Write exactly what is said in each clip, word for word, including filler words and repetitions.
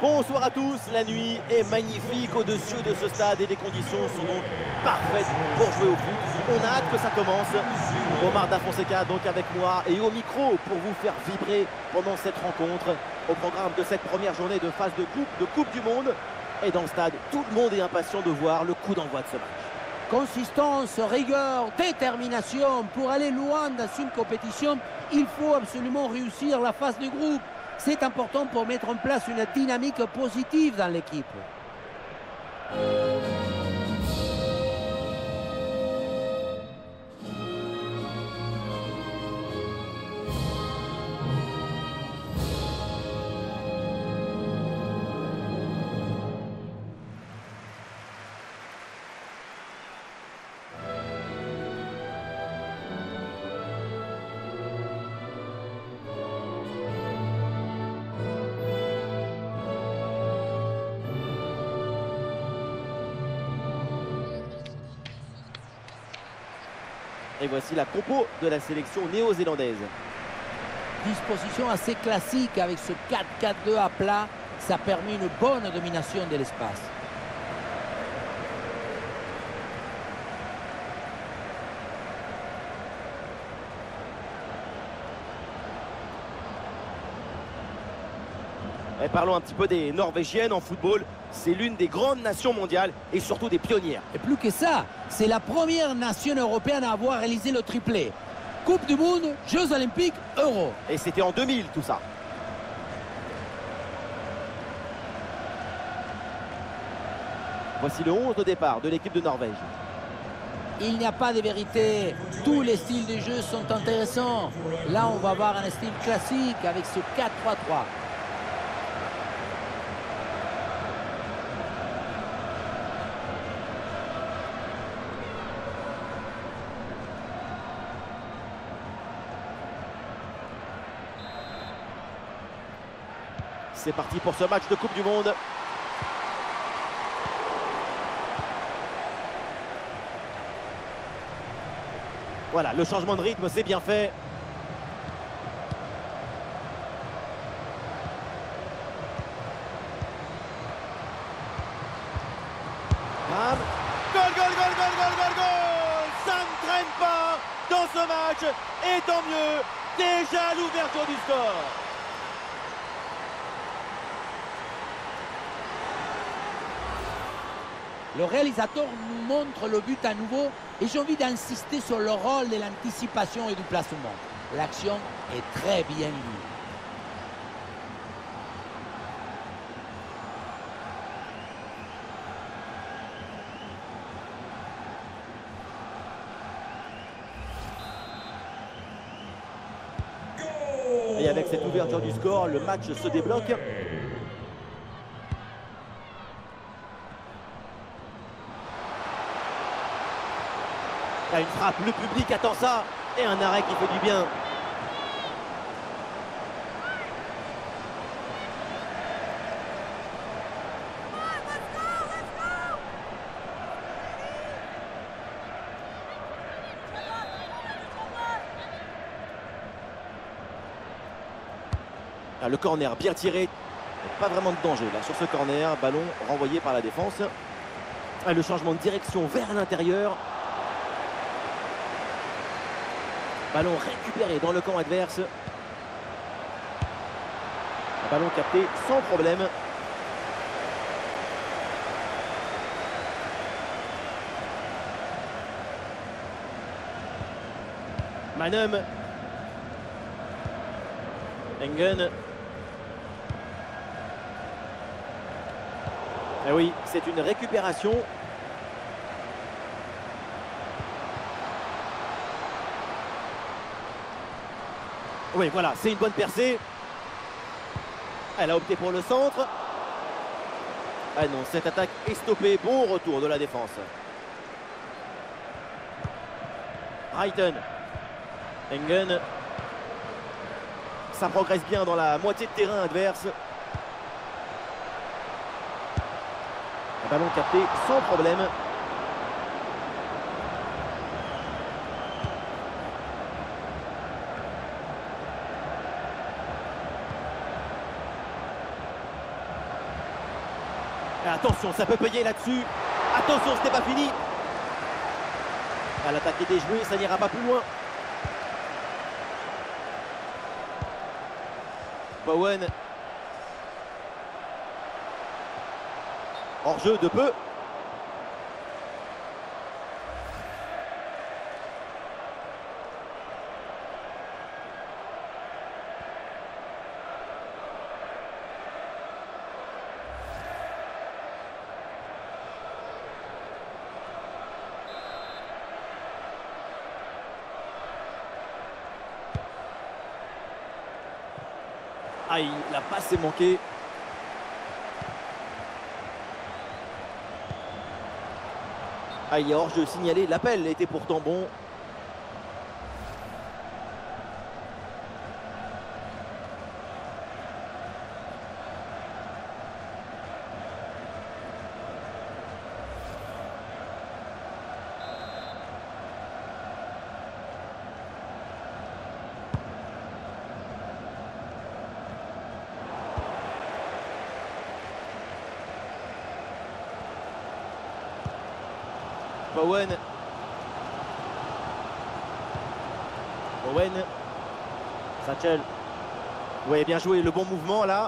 Bonsoir à tous, la nuit est magnifique au-dessus de ce stade et les conditions sont donc parfaites pour jouer au foot. On a hâte que ça commence. Omar Da Fonseca donc avec moi et au micro pour vous faire vibrer pendant cette rencontre. Au programme de cette première journée de phase de coupe, de Coupe du Monde. Et dans le stade, tout le monde est impatient de voir le coup d'envoi de ce match. Consistance, rigueur, détermination. Pour aller loin dans une compétition, il faut absolument réussir la phase de groupe. C'est important pour mettre en place une dynamique positive dans l'équipe. Et voici la compo de la sélection néo-zélandaise. Disposition assez classique avec ce quatre quatre deux à plat. Ça permet une bonne domination de l'espace. Et parlons un petit peu des Norvégiennes en football. C'est l'une des grandes nations mondiales et surtout des pionnières. Et plus que ça, c'est la première nation européenne à avoir réalisé le triplé. Coupe du Monde, Jeux Olympiques, Euro. Et c'était en deux mille tout ça. Voici le onze de départ de l'équipe de Norvège. Il n'y a pas de vérité. Tous les styles de jeu sont intéressants. Là, on va voir un style classique avec ce quatre trois trois. C'est parti pour ce match de Coupe du Monde. Voilà, le changement de rythme, c'est bien fait. Bam. Goal, goal, goal, goal, goal, goal, goal. Ça ne traîne pas dans ce match. Et tant mieux, déjà l'ouverture du score. Le réalisateur nous montre le but à nouveau et j'ai envie d'insister sur le rôle de l'anticipation et du placement. L'action est très bien lue. Et avec cette ouverture du score, le match se débloque. Il y a une frappe, le public attend ça. Et un arrêt qui fait du bien. Ah, le corner bien tiré. Pas vraiment de danger là sur ce corner. Ballon renvoyé par la défense. Ah, le changement de direction vers l'intérieur. Ballon récupéré dans le camp adverse. Ballon capté sans problème. Manum. Engen. Eh oui, c'est une récupération. Oui, voilà, c'est une bonne percée. Elle a opté pour le centre. Ah non, cette attaque est stoppée. Bon retour de la défense. Brighton. Engen. Ça progresse bien dans la moitié de terrain adverse. Un ballon capté sans problème. Et attention, ça peut payer là-dessus. Attention, ce n'est pas fini. Ah, l'attaque est déjouée, ça n'ira pas plus loin. Bowen. Hors-jeu de peu. Aïe, la passe est manquée. Aïe, hors-jeu signalé, l'appel était pourtant bon. Bowen. Bowen. Satchel. Oui, bien joué, le bon mouvement là.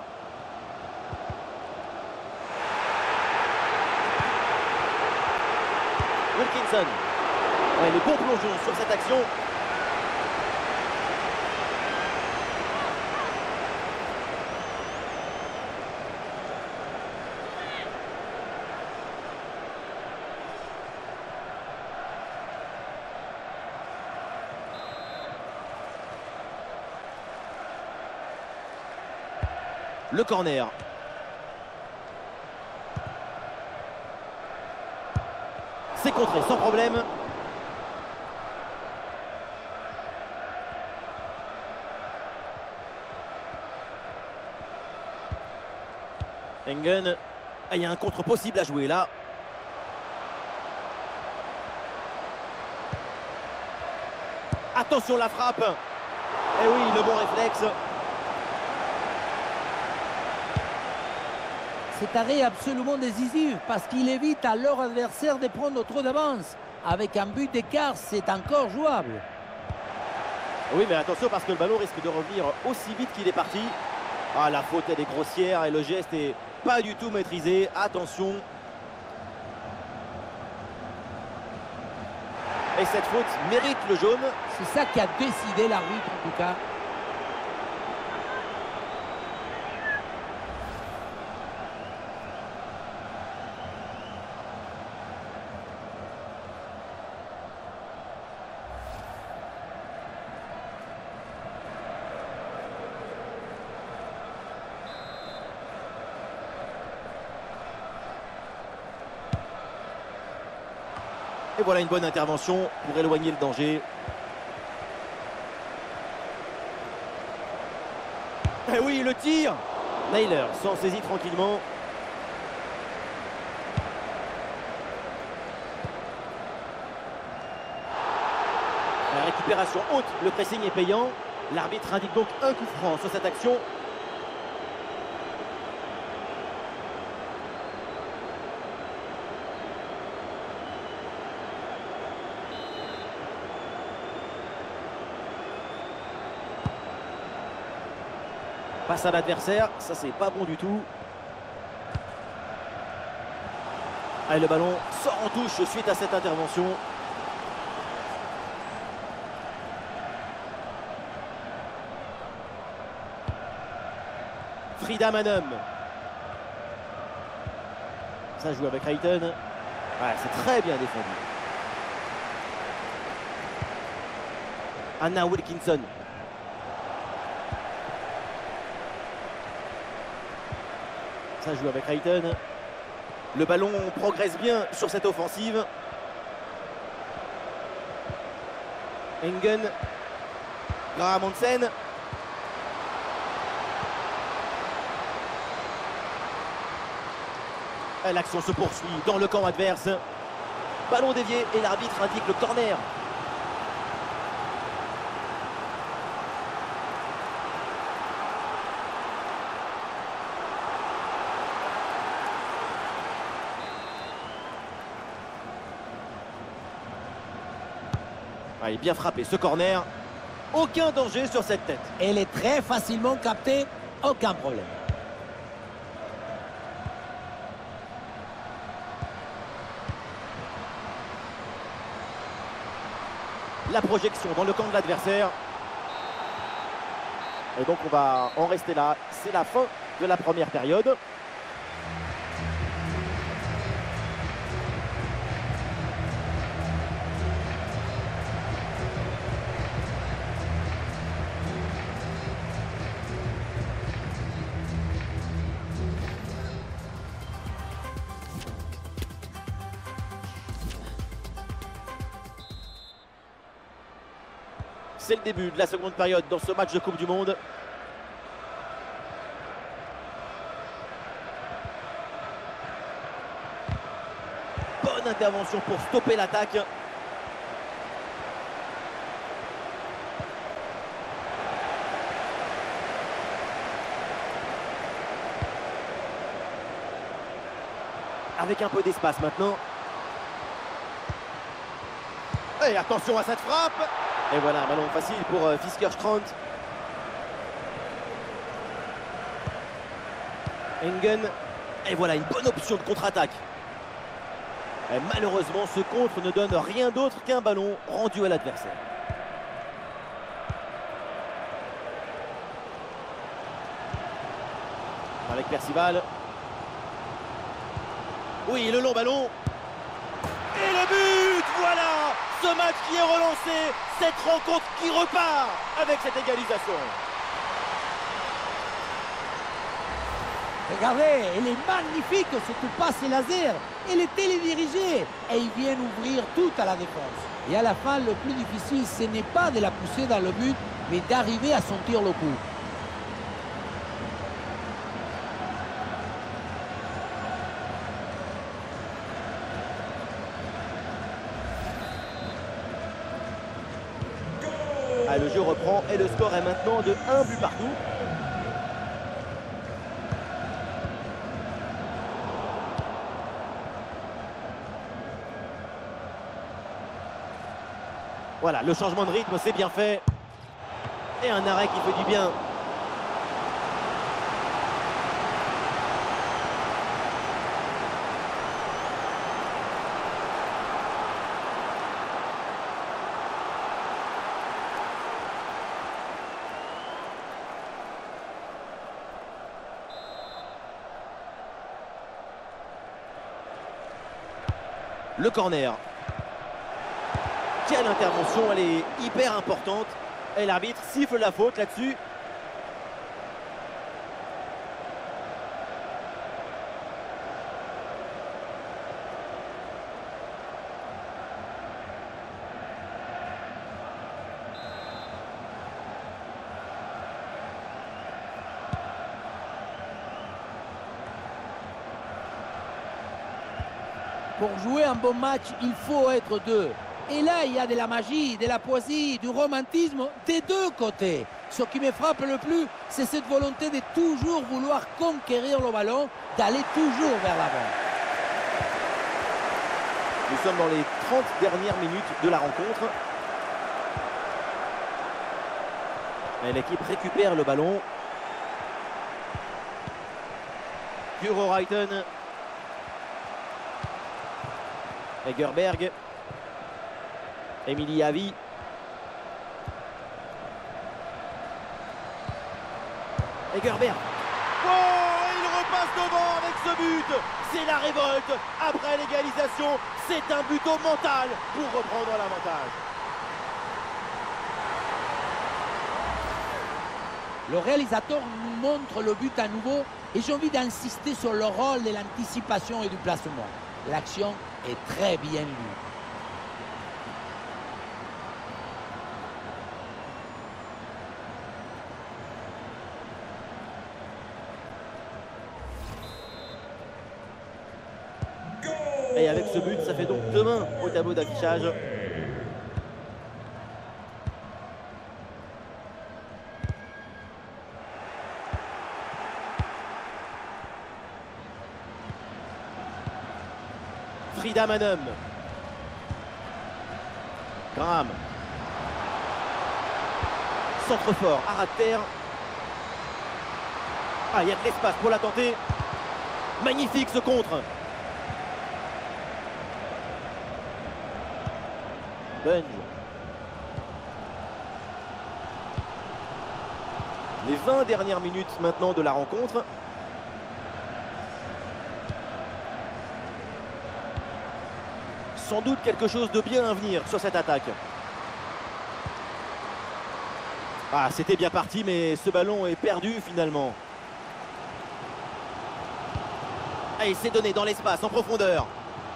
Wilkinson. Ouais, le bon plongeon sur cette action. Le corner. C'est contré sans problème. Engen. Ah, il y a un contre possible à jouer là. Attention la frappe. Et oui, le bon réflexe. Cet arrêt est absolument décisif parce qu'il évite à leur adversaire de prendre trop d'avance. Avec un but d'écart, c'est encore jouable. Oui, mais attention parce que le ballon risque de revenir aussi vite qu'il est parti. Ah, la faute, elle est grossière et le geste est pas du tout maîtrisé. Attention. Et cette faute mérite le jaune. C'est ça qui a décidé l'arbitre en tout cas. Et voilà une bonne intervention pour éloigner le danger. Et oui, le tir. Naylor s'en saisit tranquillement. La récupération haute, le pressing est payant. L'arbitre indique donc un coup franc sur cette action. Passe à l'adversaire, ça c'est pas bon du tout. Allez, le ballon sort en touche suite à cette intervention. Frida Manum. Ça joue avec Hayton. Ouais, c'est très bien défendu. Anna Wilkinson. Ça joue avec Hayton. Le ballon progresse bien sur cette offensive. Engen. Graham Hansen. L'action se poursuit dans le camp adverse. Ballon dévié et l'arbitre indique le corner. Ah, il est bien frappé ce corner. Aucun danger sur cette tête. Elle est très facilement captée, aucun problème. La projection dans le camp de l'adversaire. Et donc on va en rester là. C'est la fin de la première période. C'est le début de la seconde période dans ce match de Coupe du Monde. Bonne intervention pour stopper l'attaque. Avec un peu d'espace maintenant. Et attention à cette frappe. Et voilà, un ballon facile pour euh, Fischer-Strand. Engen. Et voilà, une bonne option de contre-attaque. Malheureusement, ce contre ne donne rien d'autre qu'un ballon rendu à l'adversaire. Avec Percival. Oui, le long ballon. Et le but, voilà. Ce match qui est relancé, cette rencontre qui repart avec cette égalisation. Regardez, elle est magnifique, cette passe laser. Elle est télédirigée et ils viennent ouvrir tout à la défense. Et à la fin, le plus difficile, ce n'est pas de la pousser dans le but, mais d'arriver à sentir le coup. Ah, le jeu reprend et le score est maintenant de un but partout. Voilà, le changement de rythme, c'est bien fait. Et un arrêt qui fait du bien. Le corner. Quelle intervention, elle est hyper importante. Et l'arbitre siffle la faute là-dessus. Pour jouer un bon match, il faut être deux. Et là, il y a de la magie, de la poésie, du romantisme des deux côtés. Ce qui me frappe le plus, c'est cette volonté de toujours vouloir conquérir le ballon, d'aller toujours vers l'avant. Nous sommes dans les trente dernières minutes de la rencontre. Et l'équipe récupère le ballon. Kuro Reiten. Egerberg. Emily Avi. Egerberg. Oh, il repasse devant avec ce but. C'est la révolte. Après l'égalisation, c'est un but au mental pour reprendre l'avantage. Le réalisateur nous montre le but à nouveau et j'ai envie d'insister sur le rôle de l'anticipation et du placement. L'action est très bien lue. Et avec ce but, ça fait donc deux mains au tableau d'affichage. Frida Manum. Graham. Centre fort, à ras de terre. Ah, il y a de l'espace pour la tenter. Magnifique ce contre. Bunge. Les vingt dernières minutes maintenant de la rencontre. Sans doute quelque chose de bien à venir sur cette attaque. Ah, c'était bien parti, mais ce ballon est perdu finalement. Ah, il s'est donné dans l'espace, en profondeur.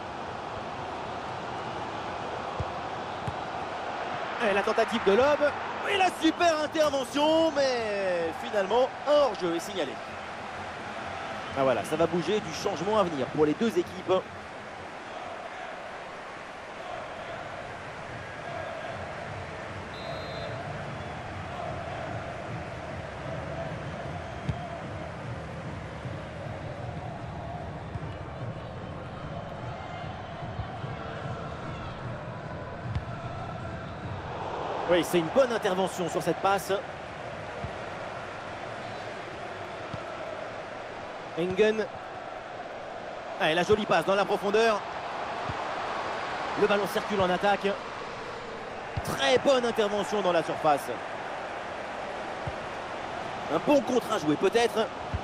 Et la tentative de lob. Et la super intervention, mais finalement, un hors-jeu est signalé. Ah voilà, ça va bouger, du changement à venir pour les deux équipes. Oui, c'est une bonne intervention sur cette passe. Engen. Allez, la jolie passe dans la profondeur. Le ballon circule en attaque. Très bonne intervention dans la surface. Un bon contre à jouer peut-être.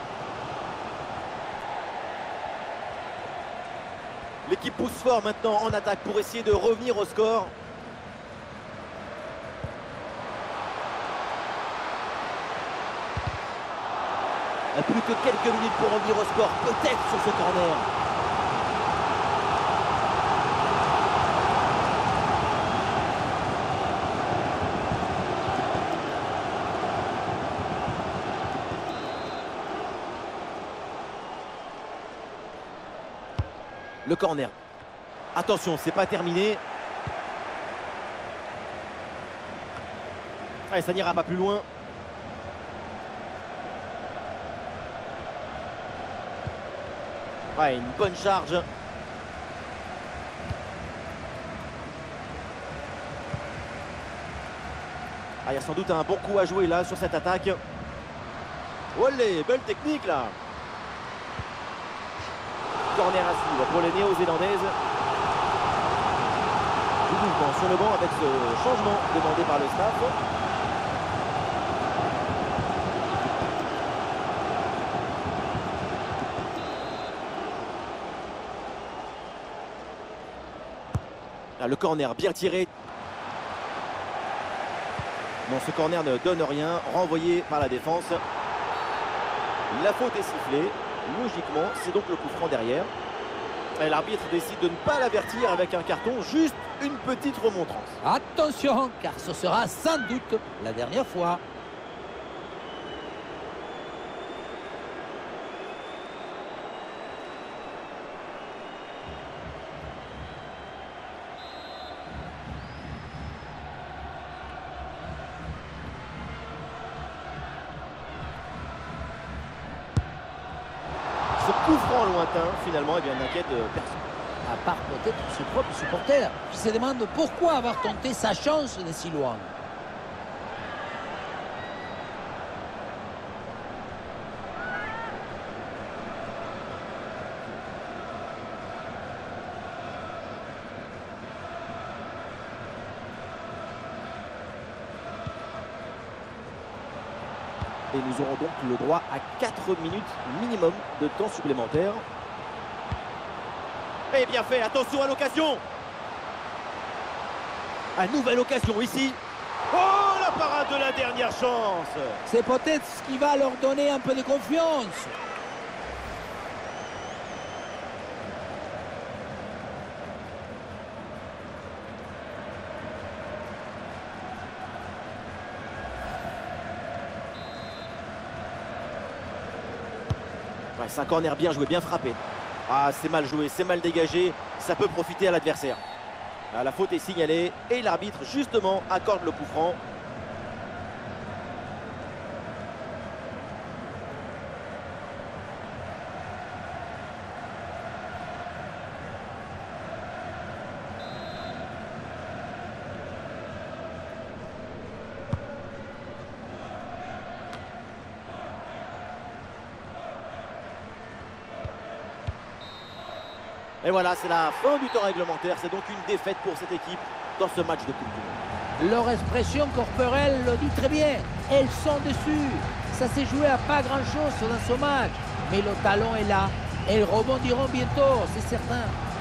L'équipe pousse fort maintenant en attaque pour essayer de revenir au score. Plus que quelques minutes pour revenir au score, peut-être sur ce corner. Le corner. Attention, c'est pas terminé. Allez, ça n'ira pas plus loin. Ouais, une bonne charge. Ah, il y a sans doute un bon coup à jouer là sur cette attaque. Olé, belle technique là. Corner à suivre pour les néo-zélandaises. Du mouvement sur le banc avec ce changement demandé par le staff. Le corner bien tiré. Non, ce corner ne donne rien. Renvoyé par la défense. La faute est sifflée. Logiquement, c'est donc le coup franc derrière. L'arbitre décide de ne pas l'avertir avec un carton. Juste une petite remontrance. Attention, car ce sera sans doute la dernière fois. Ce coup franc lointain, finalement, eh bien, n'inquiète personne. À part peut-être ses propres supporters, qui se demandent pourquoi avoir tenté sa chance de si loin. Et nous aurons donc le droit à quatre minutes minimum de temps supplémentaire. Et bien fait, attention à l'occasion. À nouvelle occasion ici. Oh, la parade de la dernière chance. C'est peut-être ce qui va leur donner un peu de confiance. Ouais, c'est un corner bien joué, bien frappé. Ah, c'est mal joué, c'est mal dégagé. Ça peut profiter à l'adversaire. La faute est signalée et l'arbitre, justement, accorde le coup franc. Et voilà, c'est la fin du temps réglementaire. C'est donc une défaite pour cette équipe dans ce match de Coupe du Monde. Leur expression corporelle le dit très bien. Elles sont dessus. Ça s'est joué à pas grand-chose dans ce match. Mais le talent est là. Elles rebondiront bientôt, c'est certain.